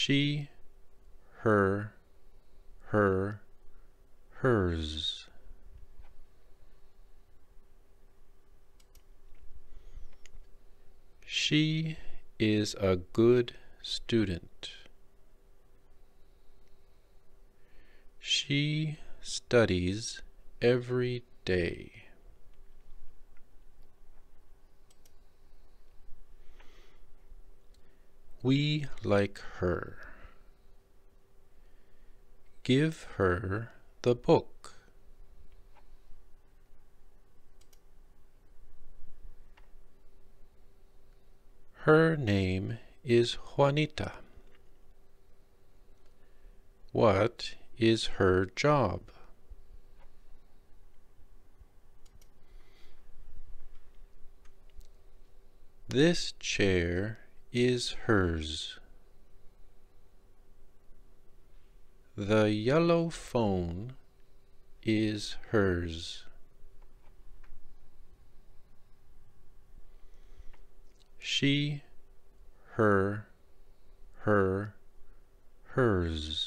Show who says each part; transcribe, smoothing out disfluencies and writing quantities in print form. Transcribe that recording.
Speaker 1: She, her, her, hers. She is a good student. She studies every day. We like her. Give her the book. Her name is Juanita. What is her job? This chair is hers. The yellow phone is hers. She, her, hers.